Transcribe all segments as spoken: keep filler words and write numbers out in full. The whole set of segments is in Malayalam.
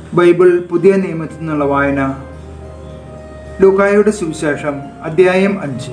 ബൈബിൾ പുതിയ നിയമത്തിൽ നിന്നുള്ള വായന. ലൂക്കായുടെ സുവിശേഷം അധ്യായം അഞ്ച്.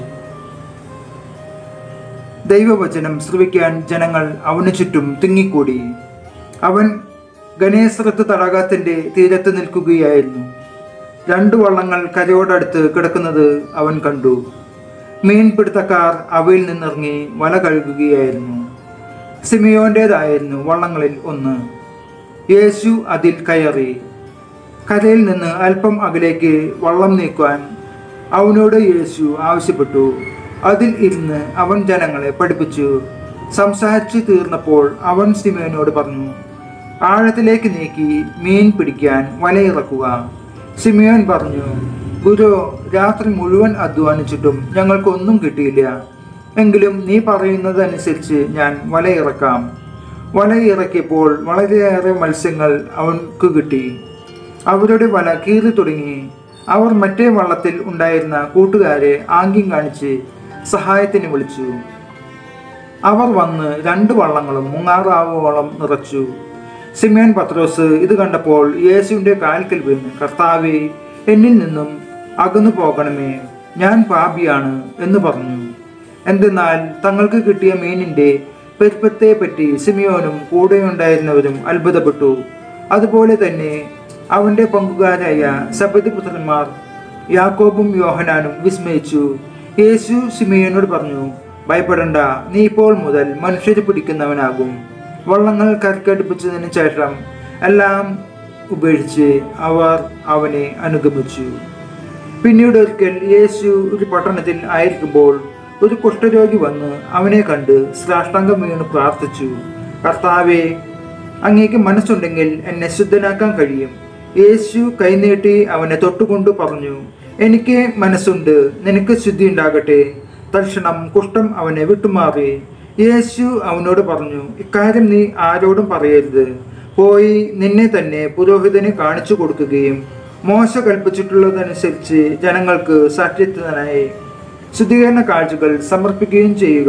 ദൈവവചനം ശ്രവിക്കാൻ ജനങ്ങൾ അവന് ചുറ്റും തിങ്ങിക്കൂടി. അവൻ ഗനേസറത്ത് തടാകത്തിന്റെ തീരത്ത് നിൽക്കുകയായിരുന്നു. രണ്ടു വള്ളങ്ങൾ കരയോടടുത്ത് കിടക്കുന്നത് അവൻ കണ്ടു. മീൻപിടുത്തക്കാർ അവയിൽ നിന്നിറങ്ങി വല കഴുകുകയായിരുന്നു. സിമിയോന്റേതായിരുന്നു വള്ളങ്ങളിൽ ഒന്ന്. യേശു അതിൽ കയറി. കരയിൽ നിന്ന് അല്പം അകലേക്ക് വള്ളം നീക്കുവാൻ അവനോട് യേശു ആവശ്യപ്പെട്ടു. അതിൽ ഇരുന്ന് അവൻ ജനങ്ങളെ പഠിപ്പിച്ചു. സംസാരിച്ചു തീർന്നപ്പോൾ അവൻ സിമിയോനോട് പറഞ്ഞു, ആഴത്തിലേക്ക് നീക്കി മീൻ പിടിക്കാൻ വലയിറക്കുക. സിമിയോൻ പറഞ്ഞു, ഗുരു, രാത്രി മുഴുവൻ അധ്വാനിച്ചിട്ടും ഞങ്ങൾക്കൊന്നും കിട്ടിയില്ല. എങ്കിലും നീ പറയുന്നതനുസരിച്ച് ഞാൻ വലയിറക്കാം. വലയിറക്കിയപ്പോൾ വളരെയേറെ മത്സ്യങ്ങൾ അവർക്ക് കിട്ടി. അവരുടെ വല കീറി തുടങ്ങി. അവർ മറ്റേ വള്ളത്തിൽ ഉണ്ടായിരുന്ന കൂട്ടുകാരെ ആംഗ്യം കാണിച്ച് സഹായത്തിന് വിളിച്ചു. അവർ വന്ന് രണ്ട് വള്ളങ്ങളും മുങ്ങാറാവോളം നിറച്ചു. സിമിയോൻ പത്രോസ് ഇത് കണ്ടപ്പോൾ യേശുവിൻ്റെ കാൽക്കൽ വീണ്, കർത്താവേ, എന്നിൽ നിന്നും അകന്നു പോകണമേ, ഞാൻ പാപിയാണ് എന്ന് പറഞ്ഞു. എന്തെന്നാൽ തങ്ങൾക്ക് കിട്ടിയ മീനിൻ്റെ പെരുപ്പത്തെ പറ്റി സിമിയോനും കൂടെയുണ്ടായിരുന്നവരും അത്ഭുതപ്പെട്ടു. അതുപോലെ തന്നെ അവൻ്റെ പങ്കുകാരായ സബദിപുത്രന്മാർ യാക്കോബും യോഹനാനും വിസ്മയിച്ചു. യേശു സിമിയോനോട് പറഞ്ഞു, ഭയപ്പെടണ്ട, നീ ഇപ്പോൾ മുതൽ മനുഷ്യരെ പിടിക്കുന്നവനാകും. വള്ളങ്ങൾ കരക്കടുപ്പിച്ചതിന് ശേഷം എല്ലാം ഉപേക്ഷിച്ച് അവർ അവനെ അനുഗമിച്ചു. പിന്നീട് ഒരിക്കൽ യേശു ഒരു പട്ടണത്തിൽ ആയിരിക്കുമ്പോൾ ഒരു കുഷ്ഠരോഗി വന്ന് അവനെ കണ്ട് സാഷ്ടാംഗം വീണ് പ്രാർത്ഥിച്ചു, കർത്താവേ, അങ്ങേക്ക് മനസ്സുണ്ടെങ്കിൽ എന്നെ ശുദ്ധനാക്കാൻ കഴിയും. യേശു കൈനീട്ടി അവനെ തൊട്ടുകൊണ്ട് പറഞ്ഞു, എനിക്ക് മനസ്സുണ്ട്, നിനക്ക് ശുദ്ധി ഉണ്ടാകട്ടെ. തൽക്ഷണം കുഷ്ഠം അവനെ വിട്ടുമാറി. യേശു അവനോട് പറഞ്ഞു, ഇക്കാര്യം നീ ആരോടും പറയരുത്. പോയി നിന്നെ തന്നെ പുരോഹിതന് കാണിച്ചു കൊടുക്കുകയും മോശ കൽപ്പിച്ചിട്ടുള്ളതനുസരിച്ച് ജനങ്ങൾക്ക് സാക്ഷ്യത്തിനായി ശുദ്ധീകരണ കാഴ്ചകൾ സമർപ്പിക്കുകയും ചെയ്യുക.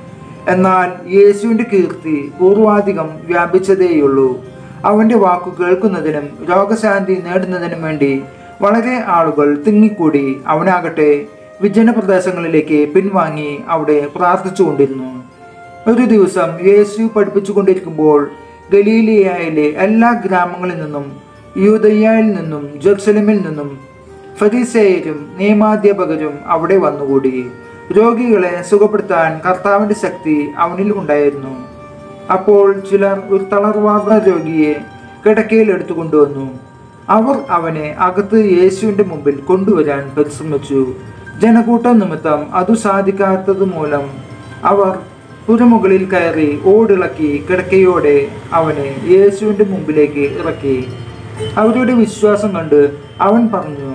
എന്നാൽ യേശുവിൻ്റെ കീർത്തി പൂർവാധികം വ്യാപിച്ചതേയുള്ളൂ. അവൻ്റെ വാക്കു കേൾക്കുന്നതിനും രോഗശാന്തി നേടുന്നതിനും വേണ്ടി വളരെ ആളുകൾ തിങ്ങിക്കൂടി. അവനാകട്ടെ വിജന പ്രദേശങ്ങളിലേക്ക് പിൻവാങ്ങി അവിടെ പ്രാർത്ഥിച്ചുകൊണ്ടിരുന്നു. ഒരു ദിവസം യേശു പഠിപ്പിച്ചുകൊണ്ടിരിക്കുമ്പോൾ ഗലീലിയയിലെ എല്ലാ ഗ്രാമങ്ങളിൽ നിന്നും യൂദയ്യയിൽ നിന്നും ജെറുസലേമിൽ നിന്നും ഫരീസേയരും നിയമാധ്യാപകരും അവിടെ വന്നുകൂടി. രോഗികളെ സുഖപ്പെടുത്താൻ കർത്താവിൻ്റെ ശക്തി അവനിൽ ഉണ്ടായിരുന്നു. അപ്പോൾ ചിലർ ഒരു തളർവാദ രോഗിയെ കിടക്കയിൽ എടുത്തു കൊണ്ടുവന്നു. അവർ അവനെ അകത്ത് യേശുവിൻ്റെ മുമ്പിൽ കൊണ്ടുവരാൻ പരിശ്രമിച്ചു. ജനക്കൂട്ടം നിമിത്തം അതു സാധിക്കാത്തത് മൂലം അവർ പുരമുകളിൽ കയറി ഓടിളക്കി കിടക്കയോടെ അവനെ യേശുവിൻ്റെ മുമ്പിലേക്ക് ഇറക്കി. അവരുടെ വിശ്വാസം കണ്ട് അവൻ പറഞ്ഞു,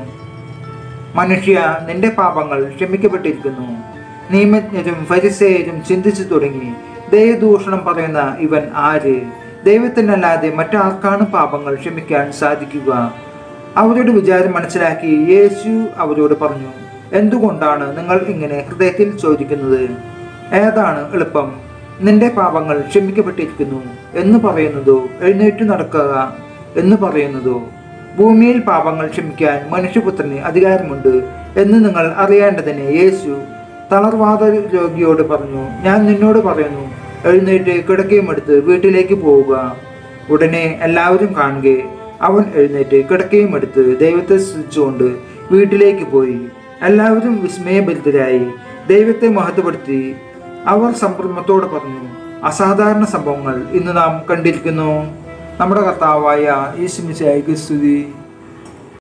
മനുഷ്യ, നിന്റെ പാപങ്ങൾ ക്ഷമിക്കപ്പെട്ടിരിക്കുന്നു. നിയമജ്ഞരും ഫരിസേയരും ചിന്തിച്ചു തുടങ്ങി, ദൈവദൂഷണം പറയുന്ന ഇവൻ ആര്? ദൈവത്തിനല്ലാതെ മറ്റാർക്കാണ് പാപങ്ങൾ ക്ഷമിക്കാൻ സാധിക്കുക? അവരുടെ വിചാരം മനസ്സിലാക്കി യേശു അവരോട് പറഞ്ഞു, എന്തുകൊണ്ടാണ് നിങ്ങൾ ഇങ്ങനെ ഹൃദയത്തിൽ ചോദിക്കുന്നത്? ഏതാണ് എളുപ്പം, നിന്റെ പാപങ്ങൾ ക്ഷമിക്കപ്പെട്ടിരിക്കുന്നു എന്ന് പറയുന്നതോ എഴുന്നേറ്റ് നടക്കുക എന്ന് പറയുന്നതോ? ഭൂമിയിൽ പാപങ്ങൾ ക്ഷമിക്കാൻ മനുഷ്യപുത്രന് അധികാരമുണ്ട് എന്ന് നിങ്ങൾ അറിയേണ്ടതിന് യേശു തളർവാദ രോഗിയോട് പറഞ്ഞു, ഞാൻ നിന്നോട് പറയുന്നു, എഴുന്നേറ്റ് കിടക്കയുമെടുത്ത് വീട്ടിലേക്ക് പോവുക. ഉടനെ എല്ലാവരും കാണുക അവൻ എഴുന്നേറ്റ് കിടക്കയുമെടുത്ത് ദൈവത്തെ സ്തുതിച്ചുകൊണ്ട് വീട്ടിലേക്ക് പോയി. എല്ലാവരും വിസ്മയഭരിതരായി ദൈവത്തെ മഹത്വപ്പെടുത്തി. അവർ സംഭ്രമത്തോടെ പറഞ്ഞു, അസാധാരണ സംഭവങ്ങൾ ഇന്ന് നാം കണ്ടിരിക്കുന്നു. നമ്മുടെ കർത്താവായ യേശു മിശിഹായ്ക്ക് സ്തുതി.